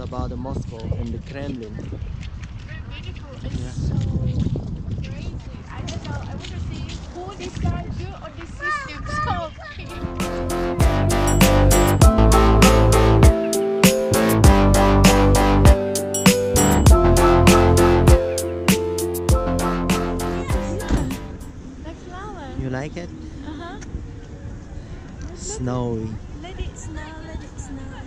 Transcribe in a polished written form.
about the Moscow and the Kremlin. Very beautiful. It's Yeah. so crazy. I don't know. I want to see who this guy built on this system. So big. Like flower. You like it? Uh-huh. Snowy. Let it snow, let it snow.